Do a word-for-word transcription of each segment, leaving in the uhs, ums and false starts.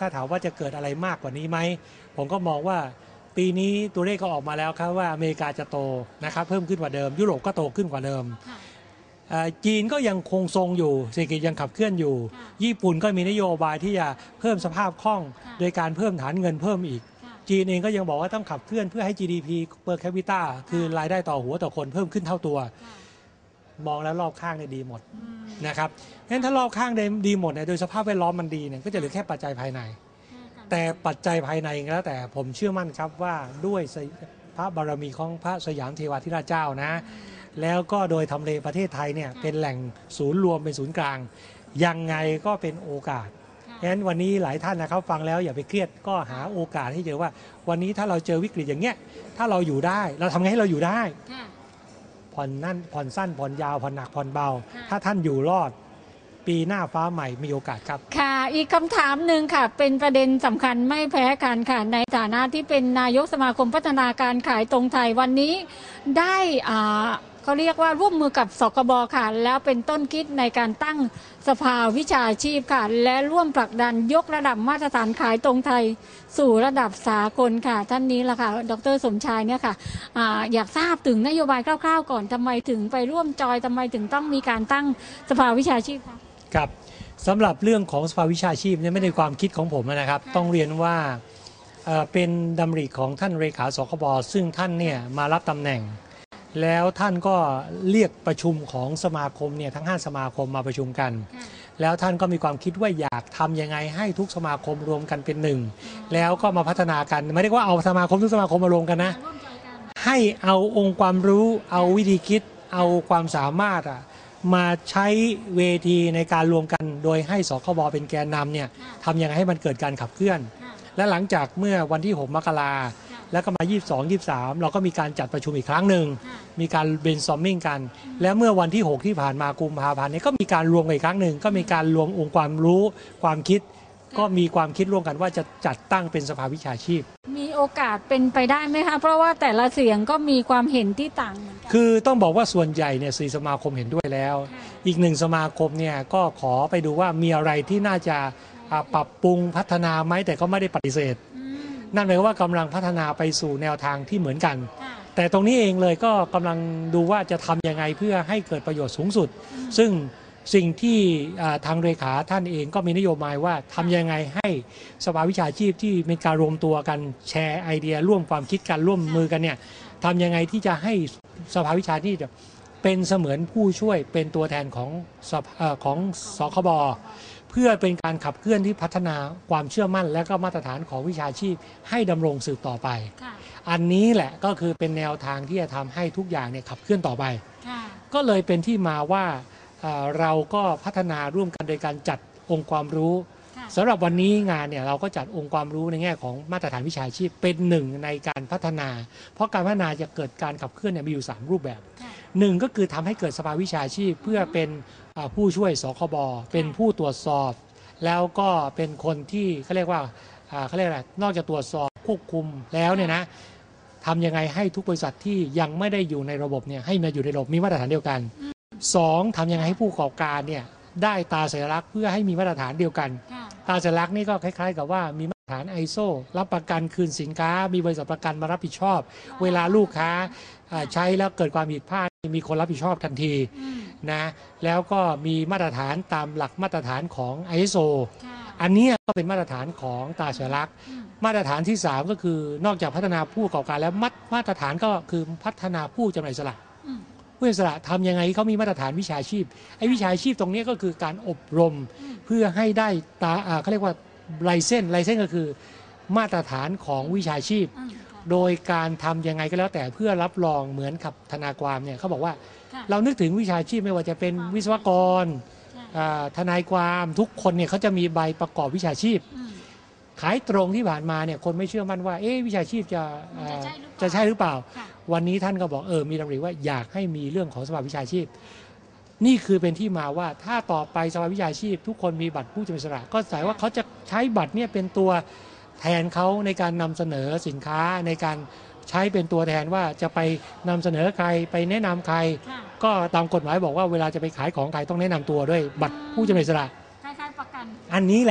ถ้าถามว่าจะเกิดอะไรมากกว่านี้ไหมผมก็มองว่าปีนี้ตัวเลขก็ออกมาแล้วครับว่าอเมริกาจะโตนะครับเพิ่มขึ้นกว่าเดิมยุโรปก็โตขึ้นกว่าเดิมจีนก็ยังคงทรงอยู่เศรษฐกิจยังขับเคลื่อนอยู่ญี่ปุ่นก็มีนโยบายที่จะเพิ่มสภาพคล่องโดยการเพิ่มฐานเงินเพิ่มอีกจีนเองก็ยังบอกว่าต้องขับเคลื่อนเพื่อให้ จี ดี พี per capita คือรายได้ต่อหัวต่อคนเพิ่มขึ้นเท่าตัวมองแล้วรอบข้างเนี่ยดีหมดนะครับงั้นถ้ารอบข้างดีหมดเนี่ยโดยสภาพแวดล้อมมันดีเนี่ยก็จะเหลือแค่ปัจจัยภายในแต่ปัจจัยภายในแล้วแต่ผมเชื่อมั่นครับว่าด้วยพระบารมีของพระสยามเทวาธิราชเจ้านะแล้วก็โดยทำเลประเทศไทยเนี่ยเป็นแหล่งศูนย์รวมเป็นศูนย์กลางยังไงก็เป็นโอกาสฉะนั้นวันนี้หลายท่านนะครับฟังแล้วอย่าไปเครียดก็หาโอกาสให้เจอว่าวันนี้ถ้าเราเจอวิกฤตอย่างเงี้ยถ้าเราอยู่ได้เราทำไงให้เราอยู่ได้ผ่อนนั่นผ่อนสั้นผ่อนยาวผ่อนหนักผ่อนเบาถ้าท่านอยู่รอดปีหน้าฟ้าใหม่มีโอกาสครับค่ะอีกคำถามหนึ่งค่ะเป็นประเด็นสำคัญไม่แพ้กันค่ะในฐานะที่เป็นนายกสมาคมพัฒนาการขายตรงไทยวันนี้ได้อ่าเขาเรียกว่าร่วมมือกับสคบค่ะแล้วเป็นต้นคิดในการตั้งสภาวิชาชีพค่ะและร่วมผลักดันยกระดับมาตรฐานขายตรงไทยสู่ระดับสากลค่ะท่านนี้ละค่ะดร.สมชายเนี่ยค่ะ อ, อยากทราบถึงนโยบายคร่าวๆก่อนทำไมถึงไปร่วมจอยทำไมถึงต้องมีการตั้งสภาวิชาชีพคะครับสำหรับเรื่องของสภาวิชาชีพเนี่ยไม่ได้ความคิดของผมนะครับต้องเรียนว่าเป็นดำริของท่านเลขาสคบซึ่งท่านเนี่ยมารับตำแหน่งแล้วท่านก็เรียกประชุมของสมาคมเนี่ยทั้งห้าสมาคมมาประชุมกันแล้วท่านก็มีความคิดว่าอยากทำยังไงให้ทุกสมาคมรวมกันเป็นหนึ่งแล้วก็มาพัฒนากันไม่ได้ว่าเอาสมาคมทุกสมาคมมารวมกันนะให้เอาองค์ความรู้เอาวิธีคิดเอาความสามารถอะมาใช้เวทีในการรวมกันโดยให้สคบเป็นแกนนำเนี่ยทำยังไงให้มันเกิดการขับเคลื่อนและหลังจากเมื่อวันที่หกมกราแล้วก็มายี่สิบสอง ยี่สิบสามเราก็มีการจัดประชุมอีกครั้งหนึ่งมีการเบรนสตอร์มมิ่งกันและเมื่อวันที่หกที่ผ่านมากุมภาพันธ์นี้ก็มีการรวมอีกครั้งหนึ่งก็มีการรวมองค์ความรู้ความคิดก็มีความคิดร่วมกันว่าจะจัดตั้งเป็นสภาวิชาชีพมีโอกาสเป็นไปได้ไหมคะเพราะว่าแต่ละเสียงก็มีความเห็นที่ต่างเหมือนกันคือต้องบอกว่าส่วนใหญ่เนี่ยสี่สมาคมเห็นด้วยแล้วอีกหนึ่งสมาคมเนี่ยก็ขอไปดูว่ามีอะไรที่น่าจะปรับปรุงพัฒนาไหมแต่ก็ไม่ได้ปฏิเสธนั่นหมายว่ากำลังพัฒนาไปสู่แนวทางที่เหมือนกันแต่ตรงนี้เองเลยก็กำลังดูว่าจะทำยังไงเพื่อให้เกิดประโยชน์สูงสุดซึ่งสิ่งที่ทางเลขาท่านเองก็มีนโยบายว่าทำยังไงให้สภาวิชาชีพที่มีการรวมตัวกันแชร์ไอเดียร่วมความคิดกันร่วมมือกันเนี่ยทำยังไงที่จะให้สภาวิชาชีพเป็นเสมือนผู้ช่วยเป็นตัวแทนของของสคบเพื่อเป็นการขับเคลื่อนที่พัฒนาความเชื่อมั่นและก็มาตรฐานของวิชาชีพให้ดำรงสืบต่อไปอันนี้แหละก็คือเป็นแนวทางที่จะทำให้ทุกอย่างเนี่ยขับเคลื่อนต่อไปก็เลยเป็นที่มาว่าเราก็พัฒนาร่วมกันโดยการจัดองค์ความรู้สำหรับวันนี้งานเนี่ยเราก็จัดองค์ความรู้ในแง่ของมาตรฐานวิชาชีพเป็นหนึ่งในการพัฒนาเพราะการพัฒนาจะเกิดการขับเคลื่อนเนี่ยมีอยู่สามรูปแบบหนึ่งก็คือทำให้เกิดสภาวิชาชีพเพื่อเป็นผู้ช่วยสคบเป็นผู้ตรวจสอบแล้วก็เป็นคนที่เขาเรียกว่าเขาเรียกอะไรนอกจากตรวจสอบควบคุมแล้วเนี่ยนะทำยังไงให้ทุกบริษัทที่ยังไม่ได้อยู่ในระบบเนี่ยให้มาอยู่ในระบบมีมาตรฐานเดียวกันสองทำยังไงให้ผู้ประกอบการเนี่ยได้ตาสัญลักษณ์เพื่อให้มีมาตรฐานเดียวกันตาสัญลักษณ์นี่ก็คล้ายๆกับว่ามีมาตรฐาน ไอ เอส โอ รับประกันคืนสินค้ามีบริษัทประกันมารับผิดชอบเวลาลูกค้าใช้แล้วเกิดความผิดพลาดมีคนรับผิดชอบทันทีนะแล้วก็มีมาตรฐานตามหลักมาตรฐานของ ไอ เอส โอ อันนี้ก็เป็นมาตรฐานของตาสัญลักษณ์มาตรฐานที่สามก็คือนอกจากพัฒนาผู้ประกอบการแล้วมาตรฐานก็คือพัฒนาผู้จำหน่ายอิสระผู้อิสระทำยังไงเขามีมาตรฐานวิชาชีพไอ้วิชาชีพตรงนี้ก็คือการอบรมเพื่อให้ได้ตาเขาเรียกว่าไลเซนส์ไลเซนส์ก็คือมาตรฐานของวิชาชีพโดยการทำยังไงก็แล้วแต่เพื่อรับรองเหมือนกับทนายความเนี่ยเขาบอกว่าเรานึกถึงวิชาชีพไม่ว่าจะเป็นวิศวกรทนายความทุกคนเนี่ยเขาจะมีใบประกอบวิชาชีพขายตรงที่ผ่านมาเนี่ยคนไม่เชื่อมั่นว่าเอ๊ะวิชาชีพจะจะใช่หรือเปล่าวันนี้ท่านก็บอกเออมีดำริว่าอยากให้มีเรื่องของสภาวิชาชีพนี่คือเป็นที่มาว่าถ้าต่อไปสภาวิชาชีพทุกคนมีบัตรผู้จำหน่ายอิสระก็แสดงว่าเขาจะใช้บัตรเนี่ยเป็นตัวแทนเขาในการนำเสนอสินค้าในการใช้เป็นตัวแทนว่าจะไปนำเสนอใครไปแนะนำใครก็ตามกฎหมายบอกว่าเวลาจะไปขายของใครต้องแนะนำตัวด้วยบัตรผู้จำหน่ายอิสระคล้ายๆประกันอันนี้แหละ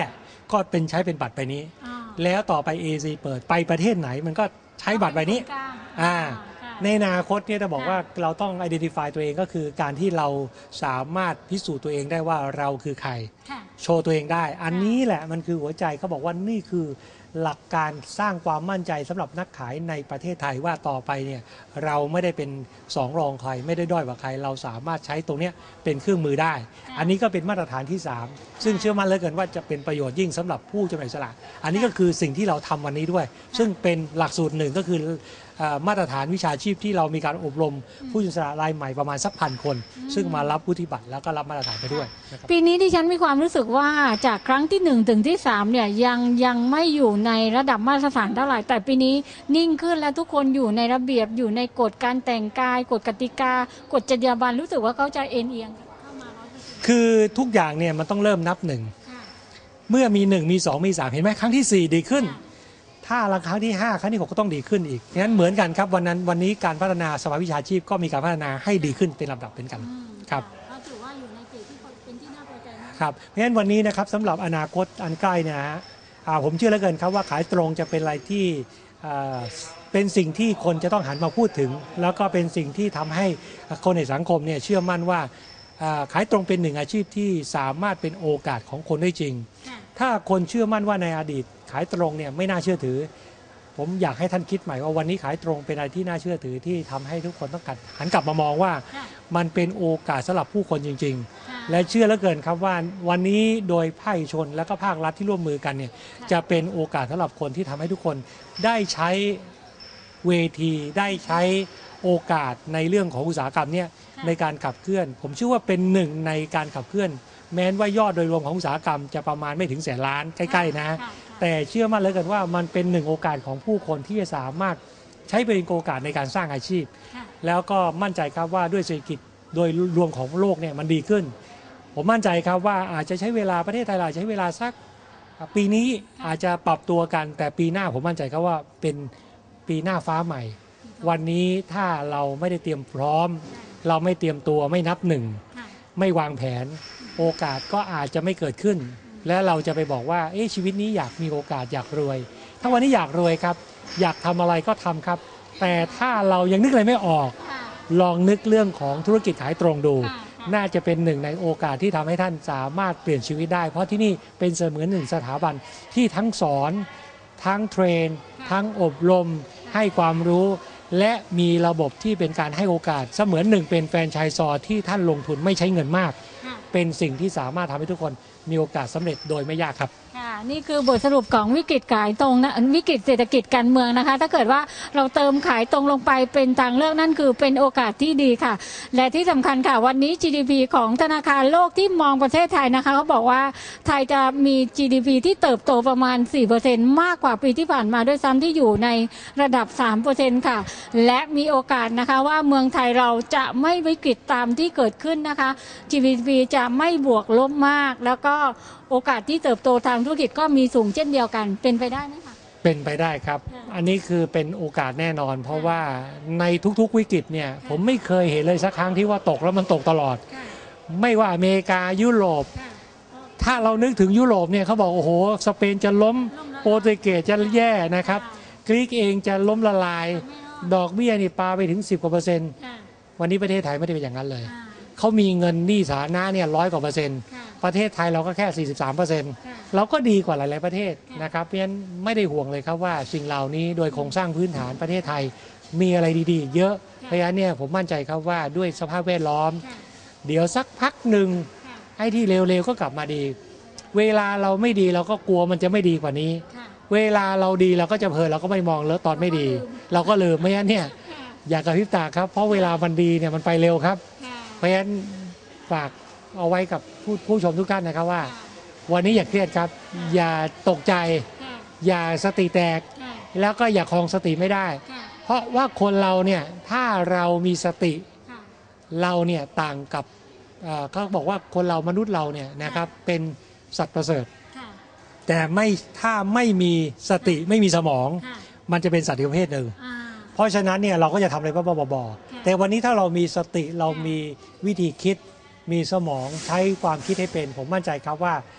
ก็เป็นใช้เป็นบัตรใบนี้แล้วต่อไป เอ ซี เปิดไปประเทศไหนมันก็ใช้บัตรใบนี้อ่าในอนาคตเนี่ยจะบอกว่าเราต้อง identify ตัวเองก็คือการที่เราสามารถพิสูจน์ตัวเองได้ว่าเราคือใครโชว์ตัวเองได้อันนี้แหละมันคือหัวใจเขาบอกว่านี่คือหลักการสร้างความมั่นใจสำหรับนักขายในประเทศไทยว่าต่อไปเนี่ยเราไม่ได้เป็นสองรองใครไม่ได้ด้อยกว่าใครเราสามารถใช้ตรงนี้เป็นเครื่องมือได้อันนี้ก็เป็นมาตรฐานที่สามซึ่งเชื่อมั่นเหลือเกินว่าจะเป็นประโยชน์ยิ่งสำหรับผู้จำหน่ายอิสระอันนี้ก็คือสิ่งที่เราทำวันนี้ด้วยซึ่งเป็นหลักสูตรหนึ่งก็คือมาตรฐานวิชาชีพที่เรามีการอบรมผู้จำหน่ายอิสระรายใหม่ประมาณสักพันคนซึ่งมารับวุฒิบัตรแล้วก็รับมาตรฐานไปด้วยปีนี้ที่ฉันมีความรู้สึกว่าจากครั้งที่หนึ่งถึงที่สามเนี่ยยังยังไม่อยู่ในระดับมาตรฐานเท่าไหร่แต่ปีนี้นิ่งขึ้นและทุกคนอยู่ในระเบียบอยู่ในกฎการแต่งกายกฎกติกากฎจรรยาบรรณรู้สึกว่าเขาจะเอ็นเอียงเข้ามาร้อยเปอร์เซ็นต์คือทุกอย่างเนี่ยมันต้องเริ่มนับหนึ่งเมื่อมีหนึ่งมีสองมีสามเห็นไหมครั้งที่สี่ดีขึ้นถ้าครั้งที่ห้าครั้งที่หกก็ต้องดีขึ้นอีกฉะนั้นเหมือนกันครับวันนั้นวันนี้การพัฒนาสภาวิชาชีพก็มีการพัฒนาให้ดีขึ้นเป็นลำดับเป็นกันครับก็ถือว่าอยู่ในเกณฑ์ที่เป็นที่น่าพอใจครับเพราะฉะนั้นวันนี้นะครับสำหรับอนาคตอันใกล้นะฮะผมเชื่อเหลือเกินครับว่าขายตรงจะเป็นอะไรที่เป็นสิ่งที่คนจะต้องหันมาพูดถึงแล้วก็เป็นสิ่งที่ทำให้คนในสังคมเนี่ยเชื่อมั่นว่าขายตรงเป็นหนึ่งอาชีพที่สามารถเป็นโอกาสของคนได้จริงถ้าคนเชื่อมั่นว่าในอดีตขายตรงเนี่ยไม่น่าเชื่อถือผมอยากให้ท่านคิดใหม่ว่าวันนี้ขายตรงเป็นอะไรที่น่าเชื่อถือที่ทำให้ทุกคนต้องกัดหันกลับมามองว่ามันเป็นโอกาสสำหรับผู้คนจริงๆและเชื่อเหลือเกินครับว่าวันนี้โดยภาคเอกชนและก็ภาครัฐที่ร่วมมือกันเนี่ยจะเป็นโอกาสสำหรับคนที่ทำให้ทุกคนได้ใช้เวทีได้ใช้โอกาสในเรื่องของอุตสาหกรรมเนี่ยในการขับเคลื่อนผมเชื่อว่าเป็นหนึ่งในการขับเคลื่อนแม้ว่ายอดโดยรวมของอุตสาหกรรมจะประมาณไม่ถึงแสนล้านใกล้ๆนะแต่เชื่อมั่นเหลือเกินว่ามันเป็นหนึ่งโอกาสของผู้คนที่จะสามารถใช้เป็นโอกาสในการสร้างอาชีพแล้วก็มั่นใจครับว่าด้วยเศรษฐกิจโดยรวมของโลกเนี่ยมันดีขึ้นผมมั่นใจครับว่าอาจจะใช้เวลาประเทศไทยอาจจะใช้เวลาสักปีนี้อาจจะปรับตัวกันแต่ปีหน้าผมมั่นใจครับว่าเป็นปีหน้าฟ้าใหม่วันนี้ถ้าเราไม่ได้เตรียมพร้อมเราไม่เตรียมตัวไม่นับหนึ่งไม่วางแผนโอกาสก็อาจจะไม่เกิดขึ้นและเราจะไปบอกว่าเอ๊ะชีวิตนี้อยากมีโอกาสอยากรวยถ้าวันนี้อยากรวยครับอยากทำอะไรก็ทำครับแต่ถ้าเรายังนึกอะไรไม่ออกลองนึกเรื่องของธุรกิจขายตรงดูน่าจะเป็นหนึ่งในโอกาสที่ทำให้ท่านสามารถเปลี่ยนชีวิตได้เพราะที่นี่เป็นเสมือนหนึ่งสถาบันที่ทั้งสอนทั้งเทรนทั้งอบรมให้ความรู้และมีระบบที่เป็นการให้โอกาสเสมือนหนึ่งเป็นแฟรนไชส์ซอที่ท่านลงทุนไม่ใช้เงินมากเป็นสิ่งที่สามารถทำให้ทุกคนมีโอกาสสำเร็จโดยไม่ยากครับค่ะนี่คือบทสรุปของวิกฤตขายตรงนะวิกฤตเศรษฐกิจการเมืองนะคะถ้าเกิดว่าเราเติมขายตรงลงไปเป็นทางเลือกนั่นคือเป็นโอกาสที่ดีค่ะและที่สำคัญค่ะวันนี้ จี ดี พี ของธนาคารโลกที่มองประเทศไทยนะคะเขาบอกว่าไทยจะมี จี ดี พี ที่เติบโตประมาณ สี่เปอร์เซ็นต์ มากกว่าปีที่ผ่านมาด้วยซ้ำที่อยู่ในระดับ สามเปอร์เซ็นต์ ค่ะและมีโอกาสนะคะว่าเมืองไทยเราจะไม่วิกฤตตามที่เกิดขึ้นนะคะ จี ดี พี จะไม่บวกลบมากแล้วก็โอกาสที่เติบโตทางธุรกิจก็มีสูงเช่นเดียวกันเป็นไปได้ไหมคะเป็นไปได้ครับอันนี้คือเป็นโอกาสแน่นอนเพราะว่าในทุกๆวิกฤตเนี่ยผมไม่เคยเห็นเลยสักครั้งที่ว่าตกแล้วมันตกตลอดไม่ว่าอเมริกายุโรปถ้าเรานึกถึงยุโรปเนี่ยเขาบอกโอ้โหสเปนจะล้มโปรตุเกสจะแย่นะครับกรีกเองจะล้มละลายดอกเบี้ยนี่ปาไปถึงสิบกว่าเปอร์เซ็นต์วันนี้ประเทศไทยไม่ได้เป็นอย่างนั้นเลยเขามีเงินหนี้สาธารณะเนี่ยร้อยกว่าเปอร์เซ็นต์ประเทศไทยเราก็แค่ สี่สิบสามเปอร์เซ็นต์ เราก็ดีกว่าหลายๆประเทศนะครับเพราะฉะนั้นไม่ได้ห่วงเลยครับว่าสิ่งเหล่านี้โดยโครงสร้างพื้นฐานประเทศไทยมีอะไรดีๆเยอะเพราะฉะนั้นเนี่ยผมมั่นใจครับว่าด้วยสภาพแวดล้อมเดี๋ยวสักพักหนึ่งไอ้ที่เร็วๆก็กลับมาดีเวลาเราไม่ดีเราก็กลัวมันจะไม่ดีกว่านี้เวลาเราดีเราก็จะเพลินเราก็ไม่มองแล้วตอนไม่ดีเราก็ลืมไม่งั้นเนี่ยอย่ากระพริบตาครับเพราะเวลามันดีเนี่ยมันไปเร็วครับเพราะฉะนั้นฝากเอาไว้กับผู้ผู้ชมทุกท่านนะครับว่าวันนี้อย่าเครียดครับอย่าตกใจอย่าสติแตกแล้วก็อย่าคลองสติไม่ได้เพราะว่าคนเราเนี่ยถ้าเรามีสติเราเนี่ยต่างกับเขาบอกว่าคนเรามนุษย์เราเนี่ยนะครับเป็นสัตว์ประเสริฐแต่ไม่ถ้าไม่มีสติไม่มีสมองมันจะเป็นสัตว์อีกประเภทหนึ่งเพราะฉะนั้นเนี่ยเราก็จะทำอะไรบ้าๆๆแต่วันนี้ถ้าเรามีสติเรามีวิธีคิดมีสมองใช้ความคิดให้เป็นผมมั่นใจครับว่า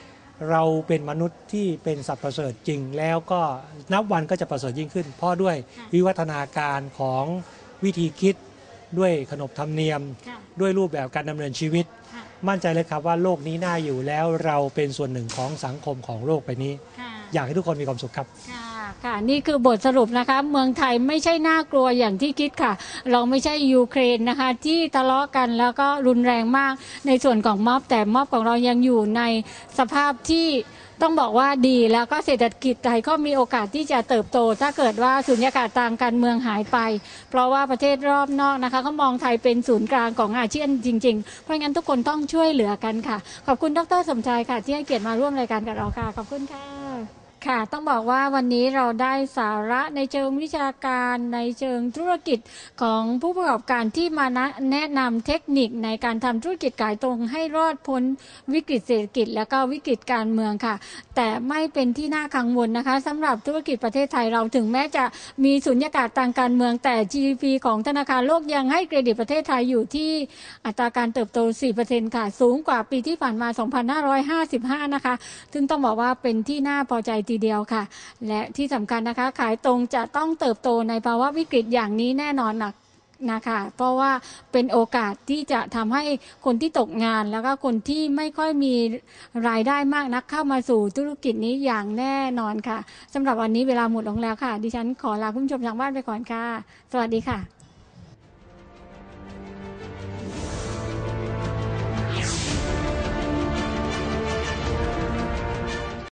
เราเป็นมนุษย์ที่เป็นสัตว์ประเสริฐจริงแล้วก็นับวันก็จะประเสริฐยิ่งขึ้น เพราะด้วยวิวัฒนาการของวิธีคิดด้วยขนบธรรมเนียมด้วยรูปแบบการดำเนินชีวิตมั่นใจเลยครับว่าโลกนี้น่าอยู่แล้วเราเป็นส่วนหนึ่งของสังคมของโลกใบนี้อยากให้ทุกคนมีความสุขครับค่ะนี่คือบทสรุปนะคะเมืองไทยไม่ใช่น่ากลัวอย่างที่คิดค่ะเราไม่ใช่ยูเครนนะคะที่ทะเลาะกันแล้วก็รุนแรงมากในส่วนของม็อบแต่ม็อบของเรายังอยู่ในสภาพที่ต้องบอกว่าดีแล้วก็เศรษฐกิจไทยก็มีโอกาสที่จะเติบโตถ้าเกิดว่าสุญญากาศทางการเมืองหายไปเพราะว่าประเทศรอบนอกนะคะเขามองไทยเป็นศูนย์กลางของอาเซียนจริงๆเพราะงั้นทุกคนต้องช่วยเหลือกันค่ะขอบคุณดร.สมชายค่ะที่ให้เกียรติมาร่วมรายการกับเราค่ะขอบคุณค่ะค่ะต้องบอกว่าวันนี้เราได้สาระในเชิงวิชาการในเชิงธุรกิจของผู้ประกอบการที่มาแนะนำเทคนิคในการทำธุรกิจขายตรงให้รอดพ้นวิกฤตเศรษฐกิจและก็วิกฤตการเมืองค่ะแต่ไม่เป็นที่น่ากังวลนะคะสำหรับธุรกิจประเทศไทยเราถึงแม้จะมีสุญญากาศทางการเมืองแต่ จี ดี พี ของธนาคารโลกยังให้เครดิตประเทศไทยอยู่ที่อัตราการเติบโต สี่เปอร์เซ็นต์ ค่ะสูงกว่าปีที่ผ่านมา สองพันห้าร้อยห้าสิบห้า นะคะซึ่งต้องบอกว่าเป็นที่น่าพอใจทีเดียวค่ะและที่สำคัญนะคะขายตรงจะต้องเติบโตในภาวะวิกฤตอย่างนี้แน่นอนนะนะคะเพราะว่าเป็นโอกาสที่จะทำให้คนที่ตกงานแล้วก็คนที่ไม่ค่อยมีรายได้มากนักเข้ามาสู่ธุรกิจนี้อย่างแน่นอนค่ะสำหรับวันนี้เวลาหมดลงแล้วค่ะดิฉันขอลาคุณผู้ชมทางบ้านไปก่อนค่ะสวัสดีค่ะ